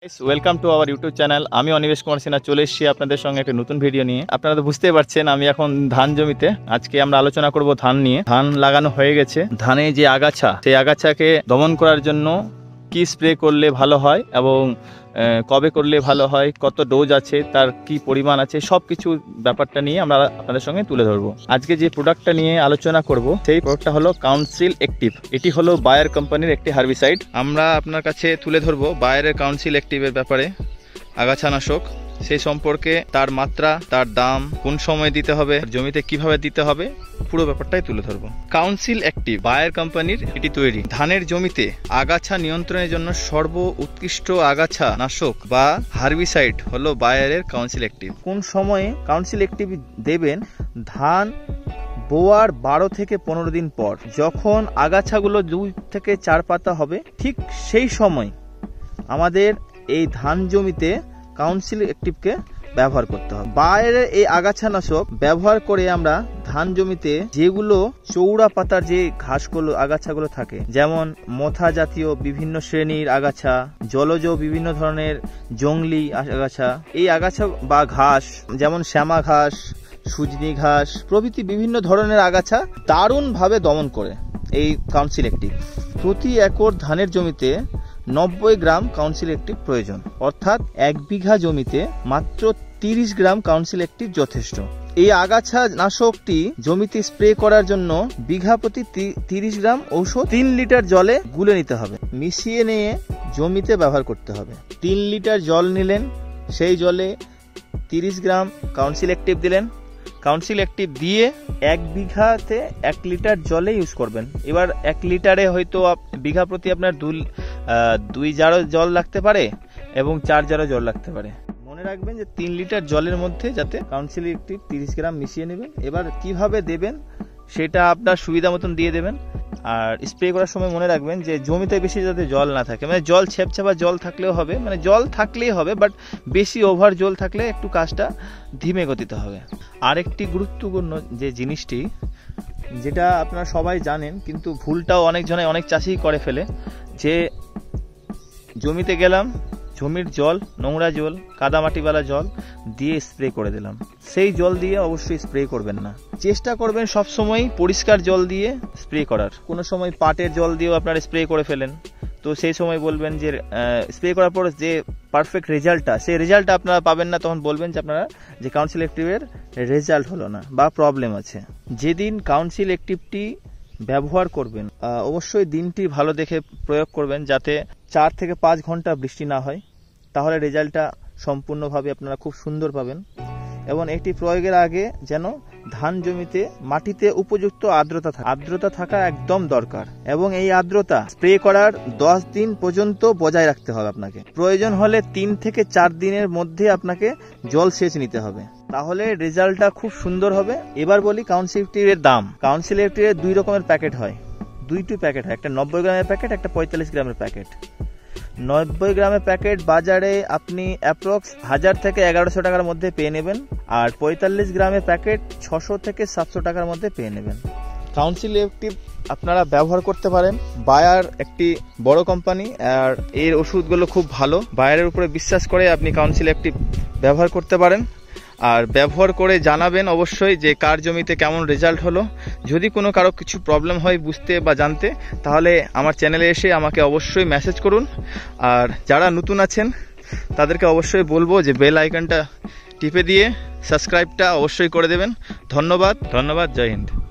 Welcome to our YouTube channel. আমি অনিমেষ কুমার সিনহা চলে এসেছি আপনাদের সঙ্গে একটা নতুন ভিডিও নিয়ে। আপনারা তো বুঝতেই পারছেন আমি এখন ধান জমিতে। আজকে আমরা আলোচনা করব ধান নিয়ে। ধান লাগানো হয়ে গেছে, ধানে যে আগাছা, সেই আগাছাকে দমন করার জন্য কি স্প্রে করলে ভালো হয় এবং কবে করলে ভালো হয়, কত ডোজ আছে, তার কি পরিমাণ আছে, সব কিছু ব্যাপারটা নিয়ে আমরা আপনাদের সঙ্গে তুলে ধরবো। আজকে যে প্রোডাক্টটা নিয়ে আলোচনা করব সেই প্রোডাক্টটা হলো কাউন্সিল অ্যাক্টিভ। এটি হলো বায়ার কোম্পানির একটি হার্বিসাইড। আমরা আপনার কাছে তুলে ধরবো বায়ারের কাউন্সিল অ্যাক্টিভের ব্যাপারে, আগাছানাশক, সেই সম্পর্কে, তার মাত্রা, তার দাম, কোন সময় দিতে হবে, জমিতে কিভাবে দিতে হবে, পুরো ব্যাপারটাই তুলে ধরবো। কাউন্সিল অ্যাক্টিভ বায়ার কোম্পানির এটি তৈরি। ধানের জমিতে আগাছা নিয়ন্ত্রণের জন্য সর্ব উৎকৃষ্ট আগাছা নাশক বা হার্বিসাইড হলো বায়ারের কাউন্সিল অ্যাক্টিভ। কোন সময়ে কাউন্সিল অ্যাক্টিভ দেবেন? ধান বোয়ার 12 থেকে 15 দিন পর, যখন আগাছাগুলো 2 থেকে 4 পাতা হবে, ঠিক সেই সময় আমাদের এই ধান জমিতে কাউন্সিল অ্যাক্টিভকে ব্যবহার করতে হবে। বায়ারের এই আগাছানাশক ব্যবহার করে আমরা ধান জমিতে যেগুলো চৌড়া পাতার যে ঘাসগুলো, আগাছাগুলো থাকে, যেমন মোথা জাতীয় বিভিন্ন শ্রেণীর আগাছা, জলজ বিভিন্ন ধরনের জংলি আগাছা, এই আগাছা বা ঘাস যেমন শ্যামা ঘাস, সুজনি ঘাস প্রভৃতি বিভিন্ন ধরনের আগাছা দারুণভাবে দমন করে এই কাউন্সিল অ্যাক্টিভ। প্রতি একর ধানের জমিতে 90 গ্রাম কাউন্সিল অ্যাক্টিভ প্রয়োজন, অর্থাৎ 1 বিঘা জমিতে মাত্র 30 গ্রাম কাউন্সিল অ্যাক্টিভ যথেষ্ট। এই আগাছা নাশকটি জমিতে স্প্রে করার জন্য বিঘা প্রতি 30 গ্রাম ঔষধ 3 লিটার জলে গুলে নিতে হবে, মিশিয়ে নিয়ে জমিতে ব্যবহার করতে হবে। 3 লিটার জল নিলেন, সেই জলে 30 গ্রাম কাউন্সিল অ্যাক্টিভ দিলেন। কাউন্সিল অ্যাক্টিভ দিয়ে 1 বিঘাতে 1 লিটার জলে ইউজ করবেন। এবার 1 লিটারে হয়তো বিঘা প্রতি আপনার 2 জারও জল লাগতে পারে এবং 4 জারও জল লাগতে পারে। মনে রাখবেন যে 3 লিটার জলের মধ্যে যাতে কাউন্সিল অ্যাক্টিভ 30 গ্রাম মিশিয়ে নেবেন। এবার কিভাবে দেবেন সেটা আপনার সুবিধা মতন দিয়ে দেবেন। আর স্প্রে করার সময় মনে রাখবেন যে জমিতে বেশি যাতে জল না থাকে, মানে জল ছেপছেপা জল থাকলেও হবে, মানে জল থাকলেই হবে, বাট বেশি ওভার জল থাকলে একটু কাজটা ধীমে গতিতে হবে। আরেকটি গুরুত্বপূর্ণ যে জিনিসটি, যেটা আপনারা সবাই জানেন কিন্তু ভুলটাও অনেকজনে, অনেক চাষিই করে ফেলে, যে জমিতে গেলাম, জমির জল, নোংরা জল, কাদামাটিওয়ালা জল দিয়ে স্প্রে করে দিলাম। সেই জল দিয়ে অবশ্যই স্প্রে করবেন না। চেষ্টা করবেন সবসময় পরিষ্কার জল দিয়ে স্প্রে করার। কোনো সময় পাটের জল দিয়েও আপনারা স্প্রে করে ফেলেন, তো সেই সময় বলবেন যে স্প্রে করার পর যে পারফেক্ট রেজাল্টটা, সেই রেজাল্টটা আপনারা পাবেন না। তখন বলবেন যে আপনারা যে কাউন্সিল অ্যাক্টিভের রেজাল্ট হলো না বা প্রবলেম আছে। যেদিন কাউন্সিল অ্যাক্টিভটি ব্যবহার করবেন অবশ্যই দিনটি ভালো দেখে প্রয়োগ করবেন, যাতে 4 থেকে 5 ঘন্টা বৃষ্টি না হয়, তাহলে রেজাল্টটা সম্পূর্ণভাবে আপনারা খুব সুন্দর পাবেন। এবং এটি প্রয়োগের আগে যেন ধান জমিতে মাটিতে উপযুক্ত আর্দ্রতা থাকা একদম দরকার, এবং এই আর্দ্রতা স্প্রে করার 10 দিন পর্যন্ত বজায় রাখতে হবে আপনাকে। প্রয়োজন হলে 3 থেকে 4 দিনের মধ্যে আপনাকে জল সেচ নিতে হবে, তাহলে রেজাল্টটা খুব সুন্দর হবে। এবার বলি কাউন্সিল অ্যাক্টিভের দাম। কাউন্সিল অ্যাক্টিভের 2 রকমের প্যাকেট হয়, 2টি প্যাকেট হয়, একটা 90 গ্রামের প্যাকেট, একটা 45 গ্রামের প্যাকেট। 90 গ্রামের প্যাকেট বাজারে আপনি অ্যাপ্রক্স 1000 থেকে 1100 টাকার মধ্যে পেয়ে নেবেন, আর 45 গ্রামের প্যাকেট 600 থেকে 700 টাকার মধ্যে পেয়ে নেবেন। কাউন্সিল অ্যাক্টিভ আপনারা ব্যবহার করতে পারেন। বায়ার একটি বড় কোম্পানি, আর এর ওষুধগুলো খুব ভালো। বায়ারের উপরে বিশ্বাস করে আপনি কাউন্সিল অ্যাক্টিভ ব্যবহার করতে পারেন, আর ব্যবহার করে জানাবেন অবশ্যই যে কার জমিতে কেমন রেজাল্ট হলো। যদি কোনো কারো কিছু প্রবলেম হয় বুঝতে বা জানতে, তাহলে আমার চ্যানেলে এসে আমাকে অবশ্যই মেসেজ করুন। আর যারা নতুন আছেন তাদেরকে অবশ্যই বলবো যে বেল আইকনটা টিপে দিয়ে সাবস্ক্রাইবটা অবশ্যই করে দেবেন। ধন্যবাদ, জয় হিন্দ।